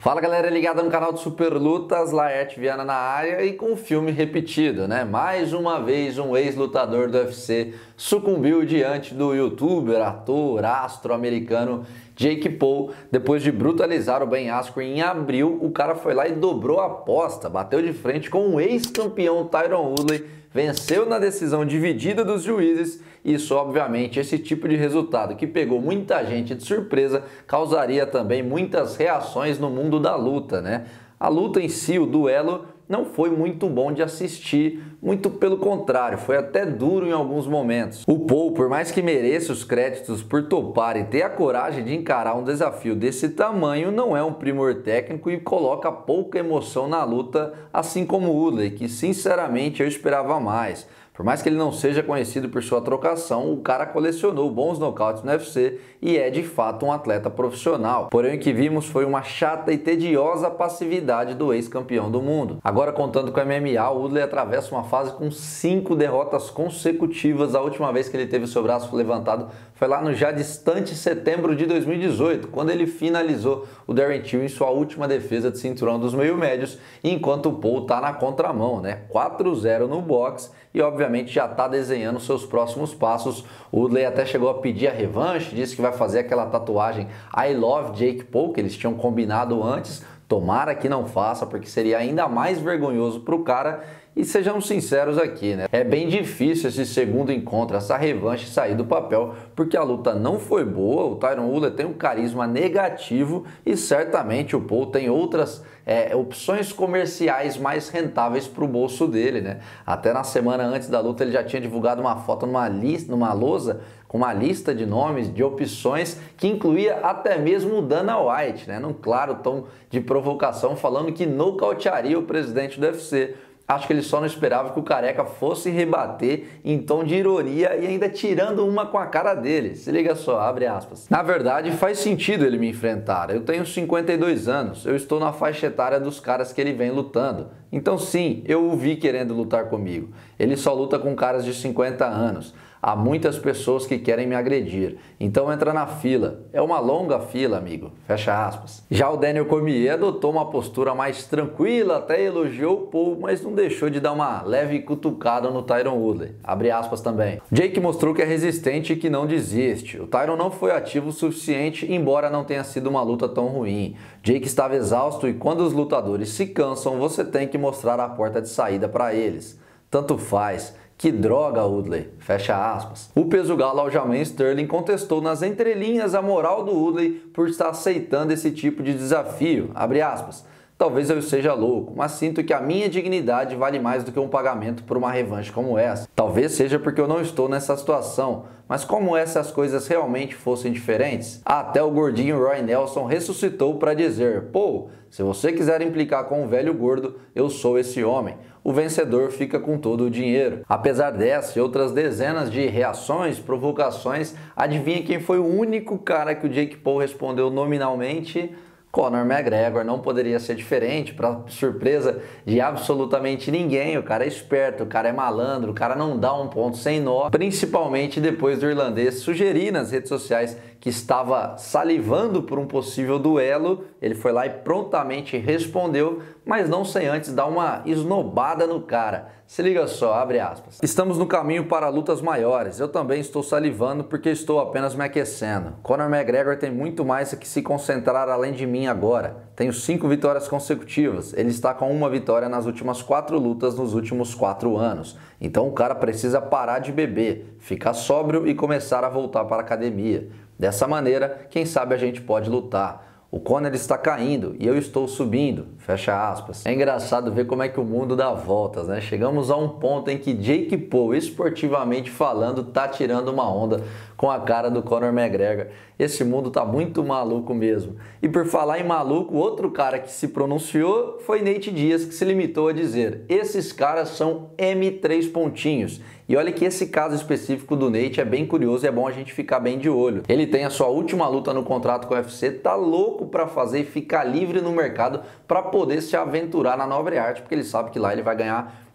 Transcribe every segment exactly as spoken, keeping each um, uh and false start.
Fala galera ligada no canal de Super Lutas, Laerte Viana na área e com o filme repetido, né? Mais uma vez um ex-lutador do U F C sucumbiu diante do youtuber, ator, astro americano Jake Paul. Depois de brutalizar o Ben Askren em abril, o cara foi lá e dobrou a aposta, bateu de frente com o ex-campeão Tyron Woodley, venceu na decisão dividida dos juízes. Isso, obviamente, esse tipo de resultado que pegou muita gente de surpresa, causaria também muitas reações no mundo da luta, né? A luta em si, o duelo, não foi muito bom de assistir, muito pelo contrário, foi até duro em alguns momentos. O Paul, por mais que mereça os créditos por topar e ter a coragem de encarar um desafio desse tamanho, não é um primor técnico e coloca pouca emoção na luta, assim como o Woodley, que sinceramente eu esperava mais. Por mais que ele não seja conhecido por sua trocação, o cara colecionou bons nocautes no U F C e é de fato um atleta profissional. Porém o que vimos foi uma chata e tediosa passividade do ex-campeão do mundo. Agora contando com o M M A, o Woodley atravessa uma fase com cinco derrotas consecutivas. A última vez que ele teve seu braço levantado foi lá no já distante setembro de dois mil e dezoito, quando ele finalizou o Darren Till em sua última defesa de cinturão dos meio-médios, enquanto o Paul tá na contramão, né? quatro a zero no boxe e obviamente já está desenhando seus próximos passos. O Woodley até chegou a pedir a revanche, disse que vai fazer aquela tatuagem I Love Jake Paul, que eles tinham combinado antes. Tomara que não faça, porque seria ainda mais vergonhoso para o cara. E sejamos sinceros aqui, né? É bem difícil esse segundo encontro, essa revanche sair do papel, porque a luta não foi boa. O Tyron Woodley tem um carisma negativo e certamente o Paul tem outras é, opções comerciais mais rentáveis para o bolso dele, né? Até na semana antes da luta ele já tinha divulgado uma foto numa lista, numa lousa, com uma lista de nomes, de opções, que incluía até mesmo o Dana White, né? Num claro tom de provocação, falando que nocautearia o presidente do U F C. Acho que ele só não esperava que o Careca fosse rebater em tom de ironia e ainda tirando uma com a cara dele. Se liga só, abre aspas. Na verdade, faz sentido ele me enfrentar. Eu tenho cinquenta e dois anos, eu estou na faixa etária dos caras que ele vem lutando. Então sim, eu o vi querendo lutar comigo. Ele só luta com caras de cinquenta anos. Há muitas pessoas que querem me agredir, então entra na fila. É uma longa fila, amigo. Fecha aspas. Já o Daniel Cormier adotou uma postura mais tranquila, até elogiou o Paul, mas não deixou de dar uma leve cutucada no Tyron Woodley. Abre aspas também. Jake mostrou que é resistente e que não desiste. O Tyron não foi ativo o suficiente, embora não tenha sido uma luta tão ruim. Jake estava exausto e quando os lutadores se cansam, você tem que mostrar a porta de saída para eles. Tanto faz. Que droga, Woodley. Fecha aspas. O peso galo Aljamain Sterling contestou nas entrelinhas a moral do Woodley por estar aceitando esse tipo de desafio. Abre aspas. Talvez eu seja louco, mas sinto que a minha dignidade vale mais do que um pagamento por uma revanche como essa. Talvez seja porque eu não estou nessa situação, mas como se as coisas realmente fossem diferentes? Até o gordinho Roy Nelson ressuscitou para dizer: pô, se você quiser implicar com o velho gordo, eu sou esse homem. O vencedor fica com todo o dinheiro. Apesar dessa e outras dezenas de reações, provocações, adivinha quem foi o único cara que o Jake Paul respondeu nominalmente? Conor McGregor. Não poderia ser diferente, para surpresa de absolutamente ninguém. O cara é esperto, o cara é malandro, o cara não dá um ponto sem nó, principalmente depois do irlandês sugerir nas redes sociais que estava salivando por um possível duelo. Ele foi lá e prontamente respondeu, mas não sem antes dar uma esnobada no cara. Se liga só, abre aspas. Estamos no caminho para lutas maiores. Eu também estou salivando porque estou apenas me aquecendo. Conor McGregor tem muito mais a que se concentrar além de mim agora. Tenho cinco vitórias consecutivas. Ele está com uma vitória nas últimas quatro lutas nos últimos quatro anos. Então o cara precisa parar de beber, ficar sóbrio e começar a voltar para a academia. Dessa maneira, quem sabe a gente pode lutar. O Conor está caindo e eu estou subindo. Fecha aspas. É engraçado ver como é que o mundo dá voltas, né? Chegamos a um ponto em que Jake Paul, esportivamente falando, tá tirando uma onda com a cara do Conor McGregor. Esse mundo tá muito maluco mesmo. E por falar em maluco, outro cara que se pronunciou foi Nate Diaz, que se limitou a dizer: esses caras são M três pontinhos. E olha que esse caso específico do Nate é bem curioso e é bom a gente ficar bem de olho. Ele tem a sua última luta no contrato com o U F C, tá louco para fazer e ficar livre no mercado para poder se aventurar na nobre arte, porque ele sabe que lá ele vai ganhar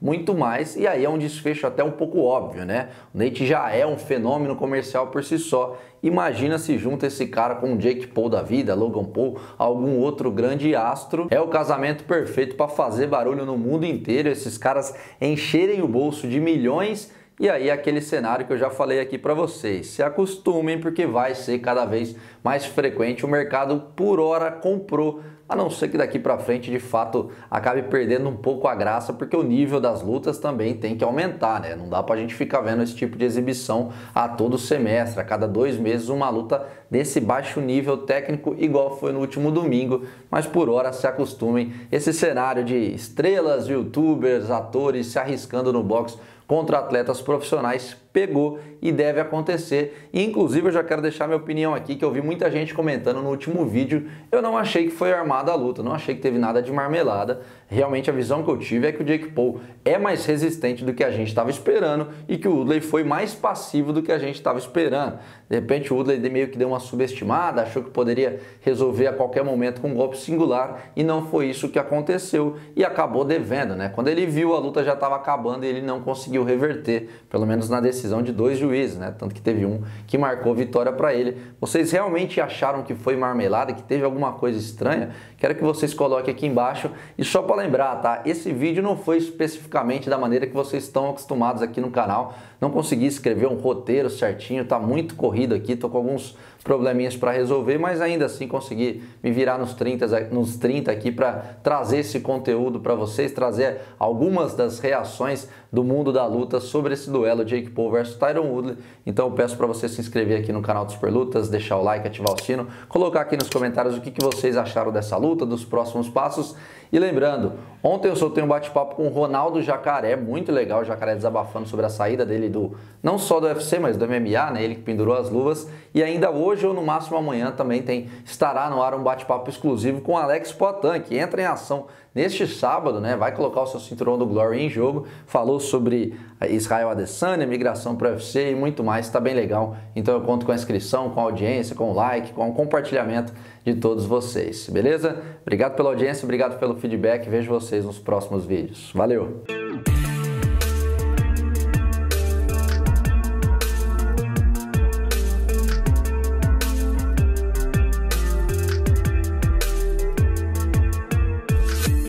muito mais, e aí é um desfecho até um pouco óbvio, né? O Nate já é um fenômeno comercial por si só. Imagina se junta esse cara com o Jake Paul da vida, Logan Paul, algum outro grande astro. É o casamento perfeito para fazer barulho no mundo inteiro, esses caras encherem o bolso de milhões. E aí aquele cenário que eu já falei aqui para vocês, se acostumem porque vai ser cada vez mais frequente. O mercado por hora comprou, a não ser que daqui para frente de fato acabe perdendo um pouco a graça, porque o nível das lutas também tem que aumentar, né? Não dá pra gente ficar vendo esse tipo de exibição a todo semestre, a cada dois meses uma luta desse baixo nível técnico igual foi no último domingo, mas por hora se acostumem. Esse cenário de estrelas, youtubers, atores se arriscando no boxe contra atletas profissionais pegou e deve acontecer. E, inclusive eu já quero deixar minha opinião aqui, que eu vi muita gente comentando no último vídeo. Eu não achei que foi armada a luta, não achei que teve nada de marmelada. Realmente a visão que eu tive é que o Jake Paul é mais resistente do que a gente estava esperando e que o Woodley foi mais passivo do que a gente estava esperando. De repente o Woodley meio que deu uma subestimada, achou que poderia resolver a qualquer momento com um golpe singular e não foi isso que aconteceu e acabou devendo, né? Quando ele viu a luta já estava acabando e ele não conseguiu reverter, pelo menos na decisão de dois juízes, né? Tanto que teve um que marcou vitória para ele. Vocês realmente acharam que foi marmelada, que teve alguma coisa estranha? Quero que vocês coloquem aqui embaixo. E só para lembrar, tá? Esse vídeo não foi especificamente da maneira que vocês estão acostumados aqui no canal. Não consegui escrever um roteiro certinho, tá muito corrido aqui, tô com alguns probleminhas para resolver, mas ainda assim consegui me virar nos trinta, nos trinta aqui para trazer esse conteúdo para vocês, trazer algumas das reações do mundo da luta sobre esse duelo Jake Paul versus Tyron Woodley. Então eu peço para você se inscrever aqui no canal do Super Lutas, deixar o like, ativar o sino, colocar aqui nos comentários o que, que vocês acharam dessa luta, dos próximos passos. E lembrando, ontem eu soltei um bate-papo com o Ronaldo Jacaré, muito legal, o Jacaré desabafando sobre a saída dele do, não só do U F C, mas do M M A, né? Ele que pendurou as luvas. E ainda hoje ou no máximo amanhã também tem, estará no ar um bate-papo exclusivo com Alex Poatan, que entra em ação neste sábado, né? Vai colocar o seu cinturão do Glory em jogo. Falou sobre Israel Adesanya, migração para o U F C e muito mais. Está bem legal. Então eu conto com a inscrição, com a audiência, com o like, com o compartilhamento de todos vocês, beleza? Obrigado pela audiência, obrigado pelo feedback. Vejo vocês nos próximos vídeos. Valeu!